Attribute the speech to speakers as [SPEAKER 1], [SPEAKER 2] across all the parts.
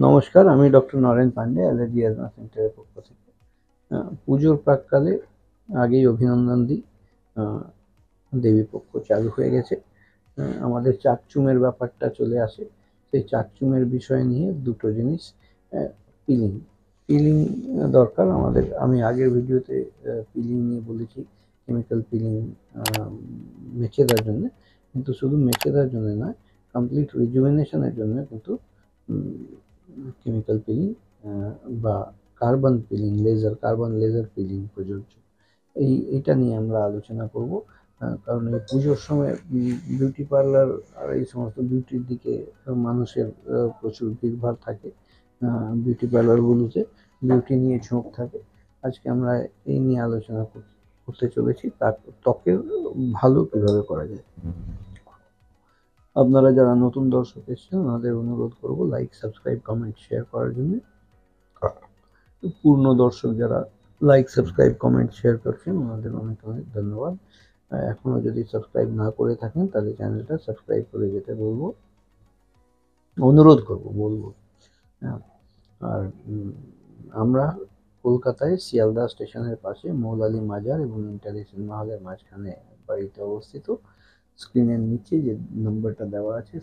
[SPEAKER 1] নমস্কার, আমি doctor Naren Pandey, allergy asthma সেন্টারের পক্ষ থেকে। পুজোর প্রাক্কালে আগেই অভিনন্দন দিই। দেবীপক্ষ চালু হয়ে গেছে। আমাদের চাকচুমের ব্যাপারটা চলে আসে। সেই চাকচুমের বিষয় নিয়ে দুটো জিনিস, পিলিং পিলিং দরকার আমাদের। আমি আগের ভিডিওতে পিলিং নিয়ে বলেছি, কেমিক্যাল পিলিং মেচে দেওয়ার জন্য, কিন্তু শুধু মেচে দেওয়ার জন্য নয়, কমপ্লিট রিজুভেনেশনের জন্য কিন্তু কেমিক্যাল পিলিং বা carbon peeling, carbon laser peeling প্রযোজ্য। এইটা নিয়ে আমরা আলোচনা করব। কারণ এই পুজোর সময় বিউটি পার্লার আর এই সমস্ত বিউটির দিকে মানুষের প্রচুর ভিড়ভাড় থাকে। বিউটি পার্লারগুলোতে বিউটি নিয়ে ঝোঁক থাকে। আজকে আমরা এই নিয়ে আলোচনা করতে চলেছি, তার ত্বকের ভালো কিভাবে করা যায়। আপনারা যারা নতুন দর্শক এসেছেন, ওনাদের অনুরোধ করব লাইক, সাবস্ক্রাইব, কমেন্ট, শেয়ার করার জন্য। পূর্ণ দর্শক যারা লাইক, সাবস্ক্রাইব, কমেন্ট, শেয়ার করছেন, ওনাদের অনেক অনেক ধন্যবাদ। এখনো যদি সাবস্ক্রাইব না করে থাকেন তাহলে চ্যানেলটা সাবস্ক্রাইব করে যেতে অনুরোধ বলবো। আর আমরা কলকাতায় শিয়ালদা স্টেশনের পাশে মৌলালী মাজার এবং ইন্টারি সিনেমা হলের মাঝখানে বাড়িতে অবস্থিত। স্ক্রিনের নিচে যে নম্বরটা দেওয়া আছে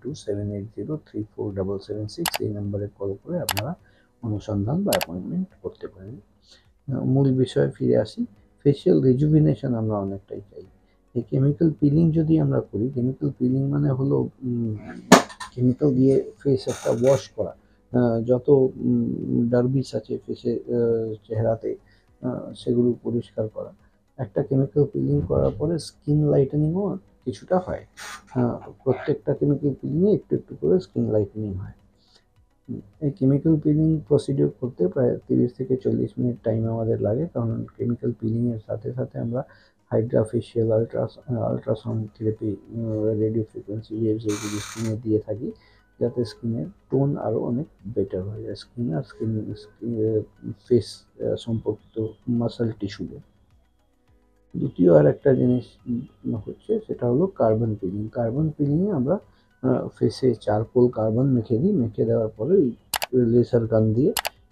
[SPEAKER 1] 7278034776, এই নম্বরে কল করে আপনারা অনুসন্ধান বা অ্যাপয়েন্টমেন্ট করতে পারেন। মূল বিষয়ে ফিরে আসি। ফেশিয়াল রিজুভিনেশন আমরা অনেকটাই চাই। এই কেমিক্যাল পিলিং যদি আমরা করি, কেমিক্যাল পিলিং মানে হলো কেমিক্যাল দিয়ে ফেস একটা ওয়াশ করা। যত ডার্বিস আছে ফেসে, চেহারাতে, সেগুলো পরিষ্কার করা। একটা কেমিক্যাল পিলিং করার পরে স্কিন লাইটেনিংও কিছুটা হয়। প্রত্যেকটা কেমিক্যাল পিলিংয়ে একটু একটু করে স্কিন লাইটেনিং হয়। এই কেমিক্যাল পিলিং প্রসিডিওর করতে প্রায় 30 থেকে 40 মিনিট টাইম আমাদের লাগে। কারণ কেমিক্যাল পিলিংয়ের সাথে সাথে আমরা hydra facial, ultrasound therapy, radio frequency waves এইগুলো স্কিনে দিয়ে থাকি, যাতে স্কিনের টোন আরও অনেক বেটার হয়ে যায়, স্কিন আর ফেস সম্পর্কিত মাসল টিস্যুদের। দ্বিতীয় আর একটা জিনিস হচ্ছে, সেটা হলো কার্বন পিলিং। কার্বন পিলিংয়ে আমরা ফেসে চারকোল কার্বন মেখে দিই। মেখে দেওয়ার পরে লেজার গান দিয়ে,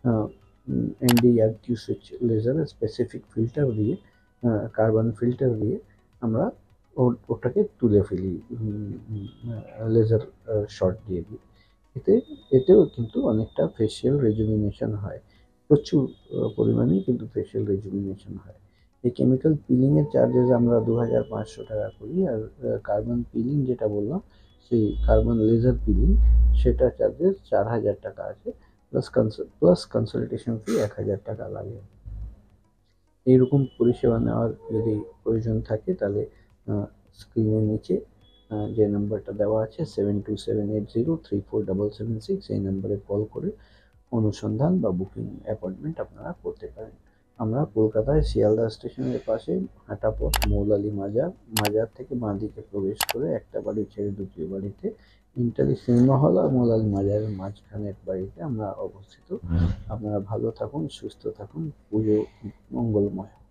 [SPEAKER 1] ND-RQ সুইচ লেজারের স্পেসিফিক ফিল্টার দিয়ে, কার্বন ফিল্টার দিয়ে আমরা ওটাকে তুলে ফেলি, লেজার শট দিয়ে দিই। এতেও কিন্তু অনেকটা ফেশিয়াল রেজুমিনেশন হয়, প্রচুর পরিমাণেই কিন্তু ফেশিয়াল রেজুমিনেশন হয়। এই কেমিক্যাল পিলিংয়ের চার্জেস আমরা 2500 টাকা করি। আর কার্বন পিলিং যেটা বললাম, সেই কার্বন লেজার পিলিং, সেটা চার্জেস 4000 টাকা আছে, প্লাস কনসালটেশন ফি 1000 টাকা লাগে। এইরকম পরিষেবা নেওয়ার যদি প্রয়োজন থাকে তাহলে স্ক্রিনের নিচে যে নাম্বারটা দেওয়া আছে 7278034776, এই নাম্বারে কল করে অনুসন্ধান বা বুকিং অ্যাপয়েন্টমেন্ট আপনারা করতে পারেন। আমরা কলকাতায় শিয়ালদা স্টেশনের পাশে হাঁটা পথ, মৌলালী মাজার, মাজার থেকে বাঁ দিকে প্রবেশ করে একটা বাড়ি ছেড়ে দ্বিতীয় বাড়িতে, ইন্টারি সিনেমা হল আর মৌলালী মাজারের মাঝখানের বাড়িতে আমরা অবস্থিত। আপনারা ভালো থাকুন, সুস্থ থাকুন, পুজো মঙ্গলময়।